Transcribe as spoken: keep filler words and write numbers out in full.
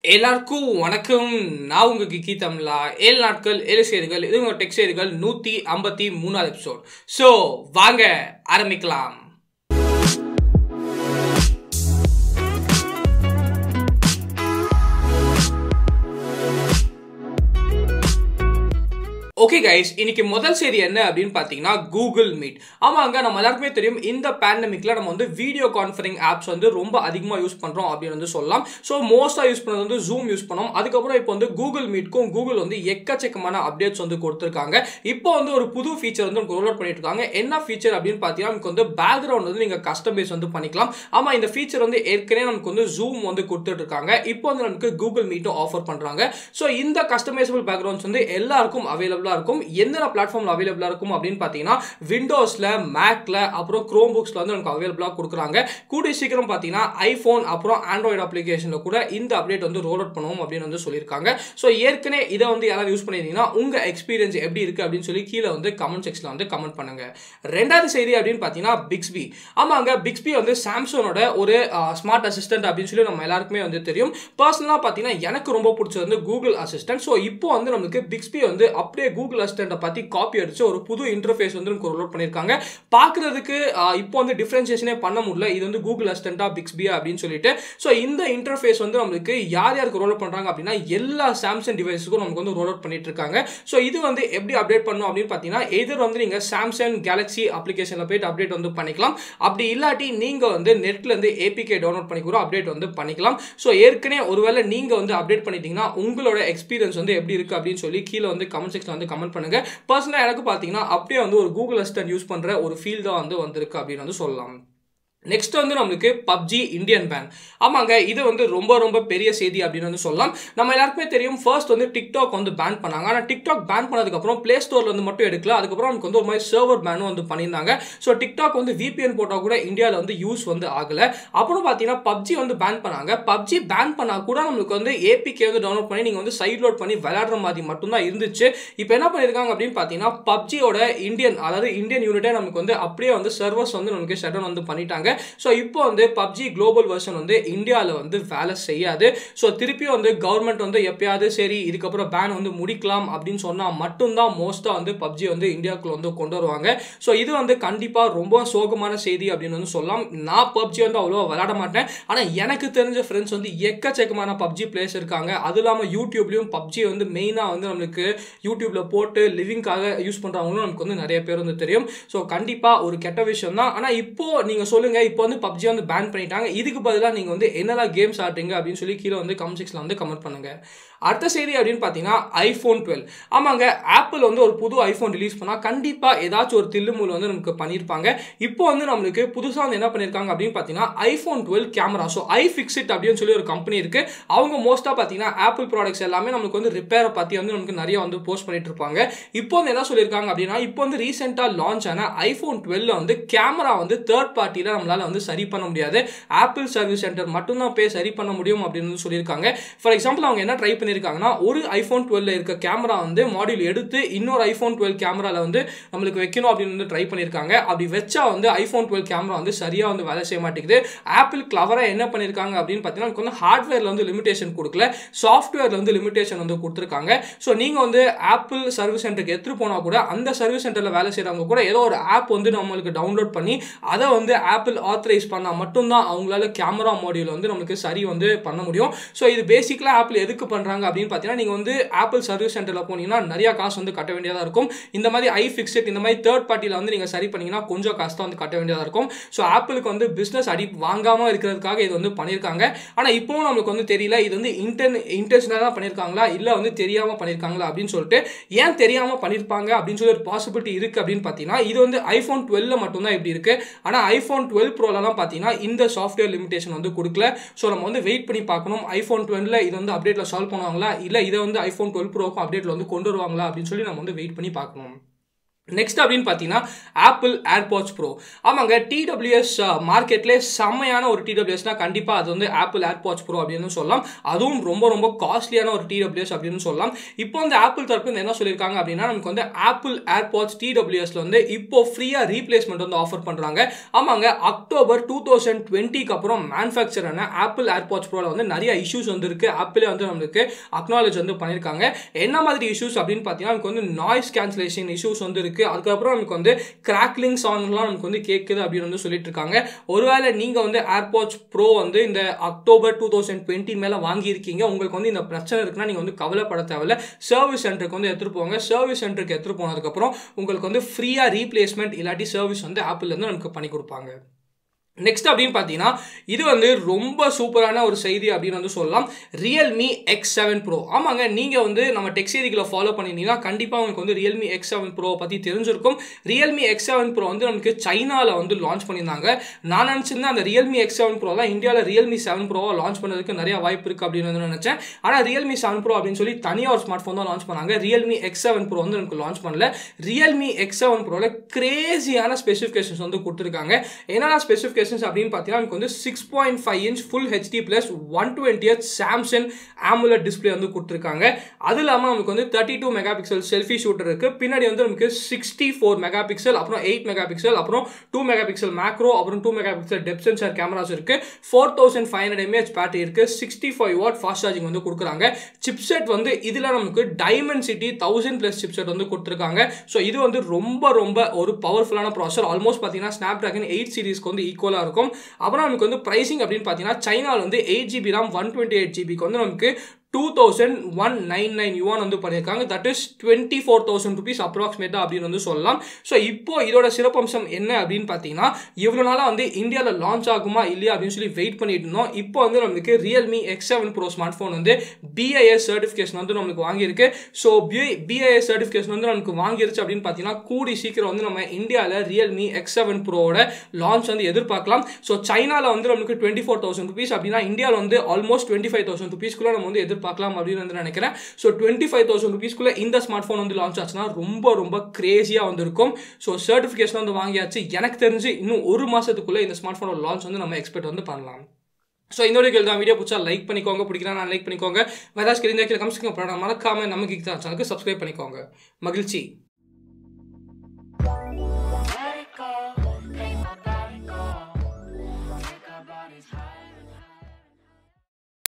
எல்லாருக்கும் வணக்கம். நான் உங்க Geekytamizha. ஏழு நாட்கள் ஏழு செய்திகள். இது உங்க டெக் செய்திகள் நூத்தி ஐம்பத்தி மூணாவது எபிசோட். சோ வாங்க ஆரம்பிக்கலாம். ஓகே கைஸ், இன்னைக்கு முதல் செய்தி என்ன அப்படின்னு பார்த்தீங்கன்னா கூகுள் மீட். ஆமாங்க, நம்ம எல்லாருக்குமே தெரியும் இந்த பேண்டமிக்ல நம்ம வந்து வீடியோ கான்ஃபரன்சிங் ஆப்ஸ் வந்து ரொம்ப அதிகமாக யூஸ் பண்றோம் அப்படின்னு வந்து சொல்லலாம். ஸோ மோஸ்டா யூஸ் பண்ணது வந்து ஜூம் யூஸ் பண்ணோம். அதுக்கப்புறம் இப்போ வந்து கூகுள் மீட்க்கும் கூகுள் வந்து எக்கச்சக்கமான அப்டேட்ஸ் வந்து கொடுத்துருக்காங்க. இப்போ வந்து ஒரு புது ஃபீச்சர் வந்து ரோல் அவுட் பண்ணிட்டு இருக்காங்க. என்ன ஃபீச்சர் அப்படின்னு பார்த்தீங்கன்னா நமக்கு வந்து பேக்ரவுண்ட் வந்து நீங்க கஸ்டமைஸ் வந்து பண்ணிக்கலாம். ஆமா, இந்த ஃபீச்சர் வந்து ஏற்கனவே நமக்கு வந்து ஜூம் வந்து கொடுத்துட்டு இருக்காங்க. இப்போ வந்து நமக்கு கூகுள் மீட்டும் ஆஃபர் பண்றாங்க. ஸோ இந்த கஸ்டமைசபிள் பேக்ரவுண்ட்ஸ் வந்து எல்லாருக்கும் அவைலபிள் இருக்கும். எந்த பிளாட்ஃபார்ம்ல அவைலபிளா இருக்கும் அப்படின்னு பாத்தீங்கன்னா விண்டோஸ்ல, மேக்ல, அப்புறம் குரோம் புக்ஸ்ல வந்து நமக்கு அவைலபிளா கொடுக்குறாங்க. கூடிய சீக்கிரம் பாத்தீங்கன்னா ஐபோன் அப்புறம் ஆண்ட்ராய்டு அப்ளிகேஷன்ல கூட இந்த அப்டேட் வந்து ரோல் அவுட் பண்ணுவோம் அப்படின்னு வந்து சொல்லியிருக்காங்க. ஸோ ஏற்கனவே இதை வந்து யாராவது யூஸ் பண்ணிருந்தீங்கன்னா உங்க எக்ஸ்பீரியன்ஸ் எப்படி இருக்கு அப்படின்னு சொல்லி கீழே வந்து கமெண்ட் செக்ஷன்ல வந்து கமெண்ட் பண்ணுங்க. ரெண்டாவது செய்தி அப்படின்னு பாத்தீங்கன்னா பிக்ஸ்பி. ஆமாங்க, பிக்ஸ்பி வந்து சாம்சங்கோட ஒரு ஸ்மார்ட் அசிஸ்டன்ட் அப்படின்னு சொல்லி நம்ம எல்லாருக்குமே வந்து தெரியும். பர்சனலா பாத்தீங்கன்னா எனக்கு ரொம்ப பிடிச்சது வந்து கூகுள் அசிஸ்டன்ட். ஸோ இப்போ வந்து நமக்கு பிக்ஸ்பி வந்து அப்படியே கூகுள் அசிஸ்டன்ட் பத்தி காப்பி அடிச்சு ஒரு புது இன்டர்ஃபேஸ் வந்து ரோல் பண்ணிருக்காங்க. பாக்குறதுக்கு இப்போ வந்து டிஃபரன்சியேஷனே பண்ண முடியல, இது வந்து கூகுள் அசிஸ்டன்டா பிக்ஸ்பியா அப்படின்னு சொல்லிட்டு. சோ இந்த இன்டர்ஃபேஸ் வந்து நமக்கு யார் யாருக்கு ரோல் அவுட் பண்றாங்க அப்படின்னா எல்லா சாம்சங் டிவைஸுக்கும் நமக்கு வந்து ரோல் அவுட் பண்ணிட்டு இருக்காங்க. சோ இது வந்து எப்படி அப்டேட் பண்ணணும் அப்படின்னு பாத்தீங்கன்னா எதர் வந்து நீங்க சாம்சங் கேலக்ஸி அப்ளிகேஷன்ல போயிட்டு அப்டேட் வந்து பண்ணிக்கலாம். அப்படி இல்லாட்டி நீங்க வந்து நெட்ல இருந்து ஏபிகே டவுன்லோட் பண்ணி கூட அப்டேட் வந்து பண்ணிக்கலாம். சோ ஏற்கனவே ஒருவேளை நீங்க வந்து அப்டேட் பண்ணிட்டீங்கன்னா உங்களோட எக்ஸ்பீரியன்ஸ் வந்து எப்படி இருக்கு அப்படின்னு சொல்லி கீழே வந்து கமெண்ட் செக்ஷன்ல வந்து கமெண்ட் பண்ணுங்க. பர்சனலா எனக்கு பாத்தீங்கன்னா அப்படியே வந்து ஒரு கூகுள் அசிஸ்டன்ட் யூஸ் பண்ற ஒரு ஃபீல் தான் வந்து வந்திருக்கு அப்படின்னு வந்து சொல்லலாம். நெக்ஸ்ட் வந்து நம்மளுக்கு பப்ஜி இந்தியன் பேன். ஆமாங்க, இது வந்து ரொம்ப ரொம்ப பெரிய செய்தி அப்படின்னு வந்து சொல்லலாம். நம்ம எல்லாருக்குமே தெரியும், ஃபர்ஸ்ட் வந்து டிக்டாக் வந்து பேன் பண்ணாங்க. ஆனால் டிக்டாக் பேன் பண்ணதுக்கு அப்புறம் பிளே ஸ்டோர்ல வந்து மட்டும் எடுக்கல. அதுக்கப்புறம் நமக்கு வந்து ஒரு மாதிரி சர்வர் பேனும் வந்து பண்ணியிருந்தாங்க. ஸோ டிக்டாக் வந்து விபிஎன் போட்டா கூட இந்தியாவில் வந்து யூஸ் வந்து ஆகல. அப்புறம் பார்த்தீங்கன்னா பப்ஜி வந்து பேன் பண்ணாங்க. பப்ஜி பேன் பண்ணா கூட நம்மளுக்கு வந்து ஏபிகே வந்து டவுன்லோட் பண்ணி நீங்க வந்து சைட் லோட் பண்ணி விளையாடுற மாதிரி மட்டும்தான் இருந்துச்சு. இப்போ என்ன பண்ணிருக்காங்க அப்படின்னு பார்த்தீங்கன்னா பப்ஜியோட இந்தியன் அதாவது இந்தியன் யூனிட்டே நமக்கு வந்து அப்படியே வந்து சர்வர்ஸ் வந்து நமக்கு ஷட் டவுன் வந்து பண்ணிட்டாங்க. ஸோ இப்போ வந்து பப்ஜி குளோபல் வெர்ஷன் வந்து இந்தியாவில் வந்து வேலை செய்யாது. ஸோ திருப்பியும் வந்து கவர்மெண்ட் வந்து எப்பயாவது சரி இதுக்கப்புறம் பேன் வந்து முடிக்கலாம் அப்படின்னு சொன்னால் மட்டும்தான் மோஸ்ட்டாக வந்து பப்ஜி வந்து இந்தியாவுக்குள்ள வந்து கொண்டு வருவாங்க. ஸோ இது வந்து கண்டிப்பாக ரொம்ப சோகமான செய்தி அப்படின்னு வந்து சொல்லலாம். நான் பப்ஜி வந்து அவ்வளோ விளையாட மாட்டேன். ஆனால் எனக்கு தெரிஞ்ச ஃப்ரெண்ட்ஸ் வந்து எக்கச்சக்கமான பப்ஜி பிளேயர்ஸ் இருக்காங்க. அது இல்லாமல் யூடியூப்லையும் பப்ஜி வந்து மெயினாக வந்து நம்மளுக்கு யூடியூப்ல போட்டு லிவிங்காக யூஸ் பண்ணுறவங்களும் நமக்கு வந்து நிறைய பேர் வந்து தெரியும். ஸோ கண்டிப்பாக ஒரு கெட்ட விஷயம் தான். ஆனால் இப்போ நீங்கள் சொல்லுங்க, இப்போ வந்து பப்ஜி வந்து பேன் பண்ணிட்டாங்க, இதுக்கு பதிலாக நீங்க வந்து என்னெல்லாம் கேம்ஸ் ஆடுறீங்க அப்படின்னு சொல்லி கீழே வந்து கமெண்ட் செக்ஷன்ல வந்து கமெண்ட் பண்ணுங்க. அடுத்த செய்தி அப்படின்னு பார்த்தீங்கன்னா ஐபோன் டுவெல். ஆமாங்க, ஆப்பிள் வந்து ஒரு புது ஐபோன் ரிலீஸ் பண்ணா கண்டிப்பா ஏதாச்சும் ஒரு தில்லுமுல் வந்து நமக்கு பண்ணியிருப்பாங்க. இப்போ வந்து நம்மளுக்கு புதுசாக வந்து என்ன பண்ணியிருக்காங்க அப்படின்னு பார்த்தீங்கன்னா iPhone twelve camera. So iFixit அப்படின்னு சொல்லி ஒரு கம்பெனி இருக்கு. அவங்க மோஸ்டா பார்த்தீங்கன்னா ஆப்பிள் ப்ராடக்ட்ஸ் எல்லாமே நமக்கு வந்து ரிப்பேரை பத்தி வந்து நமக்கு நிறைய வந்து போஸ்ட் பண்ணிட்டு இருப்பாங்க. இப்போ வந்து என்ன சொல்லியிருக்காங்க அப்படின்னா இப்போ வந்து ரீசெண்டாக லான்ச் ஆன ஐபோன் டுவெல் வந்து கேமரா வந்து தேர்ட் பார்ட்டியில நம்மளால வந்து சரி பண்ண முடியாது. ஆப்பிள் சர்வீஸ் சென்டர் மட்டும்தான் போய் சரி பண்ண முடியும் அப்படின்னு சொல்லியிருக்காங்க. ஃபார் எக்ஸாம்பிள் அவங்க என்ன ட்ரை பண்ணிருக்காங்கன்னா ஒரு ஐபோன் டுவெல் இருக்க கேமரா வந்து மாடியூல் எடுத்து இன்னொரு ஐபோன் டுவெல் கேமரால வந்து நம்மளுக்கு வைக்கணும் அப்படின்னு வந்து ட்ரை பண்ணிருக்காங்க. அப்படி வச்சா வந்து ஐபோன் டுவெல் கேமரா வந்து சரியா வந்து வேலை செய்ய மாட்டேங்குது. ஆப்பிள் கிளவரா என்ன பண்ணிருக்காங்க அப்படின்னு பார்த்தீங்கன்னா வந்து ஹார்ட்வேர்ல வந்து லிமிடேஷன் கொடுக்கல, சாஃப்ட்வேர்ல வந்து லிமிடேஷன் வந்து கொடுத்துருக்காங்க. ஸோ நீங்க வந்து ஆப்பிள் சர்வீஸ் சென்டருக்கு எடுத்துட்டு போனா கூட அந்த சர்வீஸ் சென்டர்ல வேலை செய்யறவங்க கூட ஏதோ ஒரு ஆப் வந்து நம்மளுக்கு டவுன்லோட் பண்ணி அதை வந்து ஆப்பிள் ஆத்தரைஸ் பண்ணா மட்டும்தான் அவங்களால கேமரா மாடியூல் வந்து நமக்கு சரி வந்து பண்ண முடியும். ஸோ இது பேசிக்கலா ஆப்பிள் எதுக்கு பண்றாங்க அப்படின்னு பார்த்தீங்கன்னா நீங்க வந்து ஆப்பிள் சர்வீஸ் சென்டர்ல போனீங்கன்னா நிறைய காசு வந்து கட்ட வேண்டியதா இருக்கும். இந்த மாதிரி ஐ ஃபிக்ஸிட் இந்த மாதிரி தேர்ட் பார்ட்டியில வந்து நீங்க சரி பண்ணீங்கன்னா கொஞ்சம் காசு தான் வந்து கட்ட வேண்டியதா இருக்கும். ஸோ ஆப்பிளுக்கு வந்து பிசினஸ் அடி வாங்காம இருக்கிறதுக்காக இது வந்து பண்ணியிருக்காங்க. ஆனா இப்போவும் நமக்கு வந்து தெரியல இது வந்து இன்டென் இன்டென்ஷனலா தான் பண்ணியிருக்காங்களா இல்ல வந்து தெரியாம பண்ணியிருக்காங்களா அப்படின்னு சொல்லிட்டு. ஏன் தெரியாம பண்ணியிருப்பாங்க அப்படின்னு சொல்லி ஒரு பாசிபிலிட்டி இருக்கு அப்படின்னு பார்த்தீங்கன்னா இது வந்து ஐபோன் டுவெல்ல மட்டும்தான் இப்படி இருக்கு. ஆனா ஐபோன் டுவெல் ப்ரோலாம் பார்த்தீங்கன்னா இந்த சாஃப்ட்வேர் லிமிடேஷன் வந்து கொடுக்கல. ஸோ நம்ம வந்து வெயிட் பண்ணி பார்க்கணும் ஐபோன் டுவெல்ல இது வந்து அப்டேட்ல சால்வ் பண்ணுவாங்களா இல்ல இதை வந்து ஐபோன் டுவெல் ப்ரோக்கும் அப்டேட்ல வந்து கொண்டு வருவாங்களா அப்படின்னு சொல்லி நம்ம வந்து வெயிட் பண்ணி பார்க்கணும். நெக்ஸ்ட் அப்படின்னு பார்த்தீங்கன்னா ஆப்பிள் ஏர்பாட்ஸ் ப்ரோ. ஆமாங்க, டிடபிள்யூஎஸ் மார்க்கெட்லேயே செம்மையான ஒரு டிடபிள்யூஎஸ்னா கண்டிப்பாக அது வந்து ஆப்பிள் ஏர்பாட்ஸ் ப்ரோ அப்படின்னு சொல்லலாம். அதுவும் ரொம்ப ரொம்ப காஸ்ட்லியான ஒரு டிடபிள்யூஎஸ் அப்படின்னு சொல்லலாம். இப்போ வந்து ஆப்பிள் தரப்பு என்ன சொல்லியிருக்காங்க அப்படின்னா, நமக்கு வந்து ஆப்பிள் ஏர்பாட்ஸ் டிடபிள்யூஎஸ்ல வந்து இப்போ ஃப்ரீயாக ரீப்ளேஸ்மெண்ட் வந்து ஆஃபர் பண்ணுறாங்க. ஆமாங்க, அக்டோபர் டூ தௌசண்ட் டுவெண்ட்டிக்கு அப்புறம் மேனுஃபேக்சரான ஆப்பிள் ஏர்பாட்ஸ் ப்ரோவில் வந்து நிறைய இஷ்யூஸ் வந்து இருக்குது. ஆப்பிளே வந்து நம்மளுக்கு அக்னாலேஜ் வந்து பண்ணியிருக்காங்க. என்ன மாதிரி இஷ்யூஸ் அப்படின்னு பார்த்தீங்கன்னா, நமக்கு வந்து நாய்ஸ் கேன்சலேஷன் இஷ்யூஸ் வந்து இருக்குது. அதுக்கப்புறம் நமக்கு வந்து கிராக்லிங் சவுண்ட்லாம் நமக்கு வந்து கேட்குது அப்படின்னு வந்து சொல்லிட்டு இருக்காங்க. ஒருவேளை நீங்க வந்து ஏர்பாட்ஸ் ப்ரோ வந்து இந்த அக்டோபர் டூ தௌசண்ட் டுவெண்ட்டி மேல வாங்கியிருக்கீங்க, உங்களுக்கு வந்து இந்த பிரச்சனை இருக்குன்னா நீங்க வந்து கவலைப்பட தேவையில்ல. சர்வீஸ் சென்டருக்கு வந்து எடுத்துட்டு போங்க. சர்வீஸ் சென்டருக்கு எடுத்துட்டு போனதுக்கப்புறம் உங்களுக்கு வந்து ஃப்ரீயா ரீப்ளேஸ்மெண்ட் இல்லாட்டி சர்வீஸ் வந்து ஆப்பிள் இருந்து நமக்கு பண்ணி கொடுப்பாங்க. நெக்ஸ்ட் அப்படின்னு பார்த்தீங்கன்னா, இது வந்து ரொம்ப சூப்பரான ஒரு செய்தி அப்படின்னு வந்து சொல்லலாம். Realme X seven Pro. ஆமாங்க, நீங்கள் வந்து நம்ம டெக் செய்திகளை ஃபாலோ பண்ணியிருந்தீங்கன்னா கண்டிப்பாக உங்களுக்கு வந்து Realme எக்ஸ் செவன் Pro பற்றி தெரிஞ்சிருக்கும். Realme எக்ஸ் செவன் Pro வந்து நமக்கு சைனாவில் வந்து லான்ச் பண்ணியிருந்தாங்க. நான் நினச்சிருந்தேன் அந்த Realme எக்ஸ் செவன் Pro தான் இந்தியாவில் Realme செவன் Pro லான்ச் பண்ணதுக்கு நிறைய வாய்ப்பு இருக்குது அப்படின்னு வந்து நினச்சேன். ஆனால் Realme செவன் Pro அப்படின்னு சொல்லி தனியாக ஒரு ஸ்மார்ட் ஃபோன் தான் லான்ச் பண்ணாங்க. Realme எக்ஸ் செவன் Pro வந்து நமக்கு லான்ச் பண்ணல. Realme எக்ஸ் செவன் Proல கிரேசியான ஸ்பெசிஃபிகேஷன்ஸ் வந்து கொடுத்துருக்காங்க. என்னென்ன ஸ்பெசிஃபிகேஷன் அப்படின்னு பார்த்தீங்கன்னா, நமக்கு வந்து six point five inch full HD plus one twenty H Samsung AMOLED display வந்து கொடுத்துருக்காங்க. அது இல்லாமல் நமக்கு வந்து thirty two mega pixel selfie shooter இருக்கு. பின்னாடி வந்து நமக்கு சிக்ஸ்டி ஃபோர் மெகா பிக்சல், அப்புறம் எயிட் மெகா பிக்சல், அப்புறம் டூ மெகா பிக்சல் மேக்ரோ, அப்புறம் two mega pixel depth sensor cameras இருக்கு. Four thousand five hundred mAh battery இருக்கு. Sixty five watt fast charging வந்து கொடுக்குறாங்க. சிப்செட் வந்து இதில் நமக்கு டைமென்சிட்டி தௌசண்ட் பிளஸ் சிப்செட் வந்து கொடுத்துருக்காங்க. ஸோ இது வந்து ரொம்ப ரொம்ப ஒரு பவர்ஃபுல்லான ப்ராசஸர். ஆல்மோஸ்ட் பார்த்தீங்கன்னா ஸ்னாப் டிராகன் எயிட் சீரிஸ்க்கு வந்து ஈக்குவலாக இருக்கும். அப்புறம் நமக்கு வந்து பிரைசிங் அப்படின்னு பார்த்தீங்கன்னா, சைனாவில் வந்து eight GB RAM one twenty eight ஜிபிக்கு வந்து நமக்கு two thousand one nine nine yuan வந்து பண்ணியிருக்காங்க. That is twenty four thousand rupees அப்ராக்சிமேட்டாக அப்படின்னு வந்து சொல்லலாம். ஸோ இப்போ இதோட சிறப்பம்சம் என்ன அப்படின்னு பார்த்தீங்கன்னா, இவ்வளோ நாளாக வந்து இந்தியாவில் லான்ச் ஆகுமா இல்லையா அப்படின்னு சொல்லி வெயிட் பண்ணிட்டு இருந்தோம். இப்போ வந்து நமக்கு Realme X seven Pro smart phone வந்து பிஐஎஸ் சர்டிஃபிகேஷன் வந்து நமக்கு வாங்கியிருக்கு. ஸோ பிஐஎஸ் சர்டிஃபிகேஷன் வந்து நமக்கு வாங்கிருச்சு அப்படின்னு பார்த்தீங்கன்னா, கூடி சீக்கிரம் வந்து நம்ம இந்தியாவில் Realme எக்ஸ் செவன் Proவோட லான்ச் வந்து எதிர்பார்க்கலாம். ஸோ சைனாவில் வந்து நமக்கு டுவெண்ட்டி ஃபோர் தௌசண்ட் ருபீஸ் அப்படின்னா, இந்தியாவில் வந்து ஆல்மோஸ்ட் டுவெண்ட்டி ஃபைவ் தௌசண்ட் ருபீஸ்க்குள்ள நம்ம வந்து பார்க்கலாம் அப்படின்னு வந்து நினைக்கிறேன். ஸோ டுவெண்ட்டி ஃபைவ் தௌசண்ட் ருபீஸ்க்குள்ள இந்த ஸ்மார்ட் ஃபோன் வந்து லான்ச் ஆச்சுன்னா ரொம்ப ரொம்ப கிரேசியா வந்து இருக்கும். ஸோ சர்டிஃபிகேஷன் வந்து வாங்கியாச்சு. எனக்கு தெரிஞ்சு இன்னும் ஒரு மாசத்துக்குள்ள இந்த ஸ்மார்ட் ஃபோனோட லான்ச் வந்து நம்ம எக்ஸ்பெக்ட் வந்து பண்ணலாம். ஸோ இந்த வீடியோ தான் வீடியோ பிடிச்சா லைக் பண்ணிக்கோங்க, பிடிக்கிறா நான் லைக் பண்ணிக்கோங்க. வேதாஸ் கீழே கமெண்ட்ஸ் மறக்காம நம்ம Geekytamizha சேனலுக்கு சப்ஸ்கிரைப் பண்ணிக்கோங்க. மகிழ்ச்சி.